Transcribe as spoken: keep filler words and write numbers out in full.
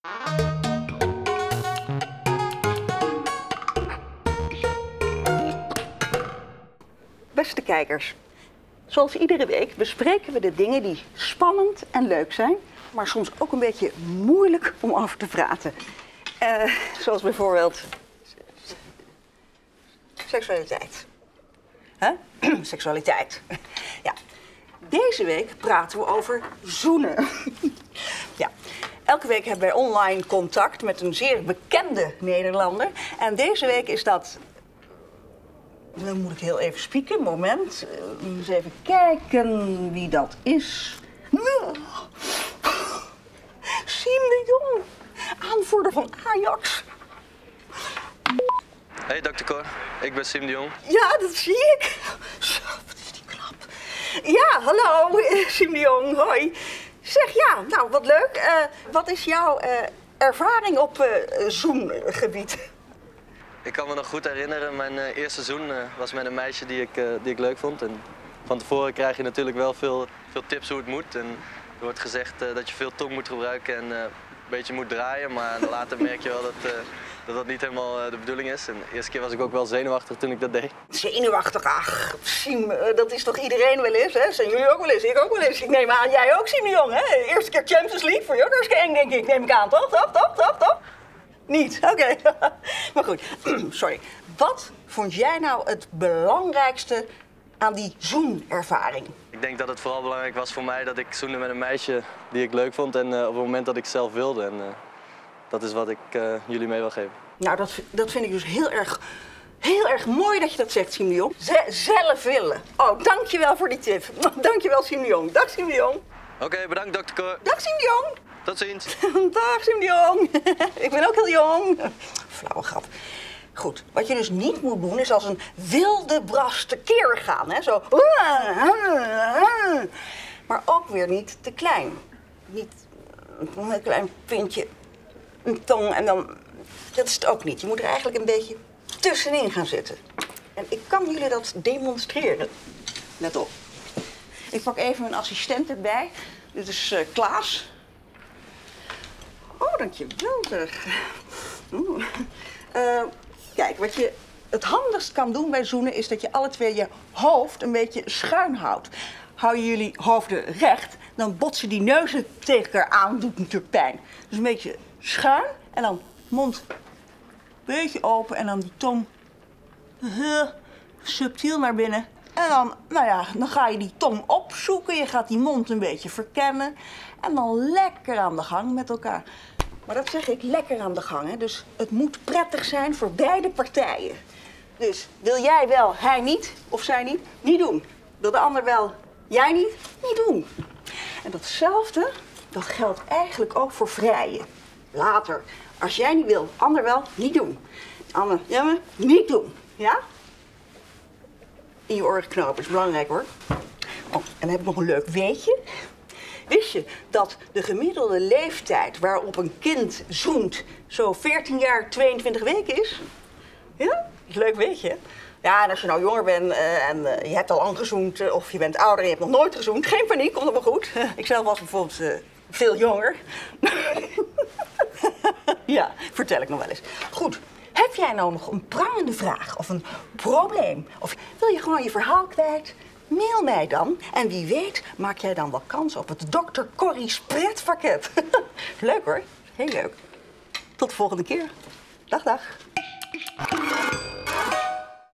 Beste kijkers, zoals iedere week bespreken we de dingen die spannend en leuk zijn, maar soms ook een beetje moeilijk om over te praten. Uh, zoals bijvoorbeeld seksualiteit. Huh? Seksualiteit. Ja. Deze week praten we over zoenen. Ja. Elke week hebben wij online contact met een zeer bekende Nederlander. En deze week is dat... Dan moet ik heel even spieken, moment. Uh, eens even kijken wie dat is. Siem de Jong, aanvoerder van Ajax. Hey dokter Cor, ik ben Siem de Jong. Ja, dat zie ik. Zo, wat is die knap. Ja, hallo, Siem de Jong, hoi. Zeg, ja, nou, wat leuk. Uh, wat is jouw uh, ervaring op uh, zoengebied? Ik kan me nog goed herinneren, mijn uh, eerste zoen uh, was met een meisje die ik, uh, die ik leuk vond. En van tevoren krijg je natuurlijk wel veel, veel tips hoe het moet. En er wordt gezegd uh, dat je veel tong moet gebruiken en uh, een beetje moet draaien. Maar later merk je wel dat, uh, dat dat niet helemaal uh, de bedoeling is. En de eerste keer was ik ook wel zenuwachtig toen ik dat deed. Zenuwachtig? Ach, Siem, uh, dat is toch iedereen wel eens, hè? Zijn jullie ook wel eens? Ik ook wel eens. Ik neem aan, jij ook, Siem de Jong, hè? De eerste keer Champions League voor jou, dat is eng, denk ik. Neem ik aan, toch? Toch, toch, toch, toch? Niet? Oké. Okay. Maar goed, sorry. Wat vond jij nou het belangrijkste aan die zoenervaring? Ik denk dat het vooral belangrijk was voor mij dat ik zoende met een meisje die ik leuk vond. En uh, op het moment dat ik zelf wilde. En uh, dat is wat ik uh, jullie mee wil geven. Nou, dat, dat vind ik dus heel erg, heel erg mooi dat je dat zegt, Siem de Jong. Z zelf willen. Oh, dankjewel voor die tip. Dankjewel, Siem de Jong. Dag, Siem de Jong. Oké, okay, bedankt, dokter Cor. Dag, Siem de Jong. Tot ziens. Dag, Siem de Jong. Ik ben ook heel jong. Flauwe grap. Goed, wat je dus niet moet doen is als een wilde bras tekeer gaan. Hè? Zo. Maar ook weer niet te klein. Niet een klein puntje, een tong en dan... Dat is het ook niet. Je moet er eigenlijk een beetje tussenin gaan zitten. En ik kan jullie dat demonstreren. Let op. Ik pak even mijn assistent erbij. Dit is uh, Klaas. Oh, dankjewel. Oeh. Uh, kijk, wat je het handigst kan doen bij zoenen is dat je alle twee je hoofd een beetje schuin houdt. Hou je jullie hoofden recht, dan botsen die neuzen tegen elkaar aan, doet natuurlijk pijn. Dus een beetje schuin en dan mond een beetje open en dan die tong heel subtiel naar binnen. En dan, nou ja, dan ga je die tong opzoeken, je gaat die mond een beetje verkennen en dan lekker aan de gang met elkaar. Maar dat zeg ik, lekker aan de gang, hè? Dus het moet prettig zijn voor beide partijen. Dus wil jij wel, hij niet, of zij niet, niet doen. Wil de ander wel, jij niet, niet doen. En datzelfde, dat geldt eigenlijk ook voor vrijen. Later, als jij niet wil, ander wel, niet doen. Ander, ja maar, niet doen, ja? In je oren knopen is belangrijk, hoor. Oh, en dan heb ik nog een leuk weetje. Wist je dat de gemiddelde leeftijd waarop een kind zoent zo veertien jaar, tweeëntwintig weken is? Ja, is een leuk weetje, hè? Ja, en als je nou jonger bent uh, en uh, je hebt al lang gezoend uh, of je bent ouder en je hebt nog nooit gezoend, geen paniek, komt allemaal goed. Uh, ik zelf was bijvoorbeeld uh, veel jonger. Ja, vertel ik nog wel eens. Goed, heb jij nou nog een prangende vraag of een probleem? Of wil je gewoon je verhaal kwijt? Mail mij dan en wie weet maak jij dan wel kans op het dokter Corrie's pretpakket. Leuk hoor, heel leuk. Tot de volgende keer. Dag, dag.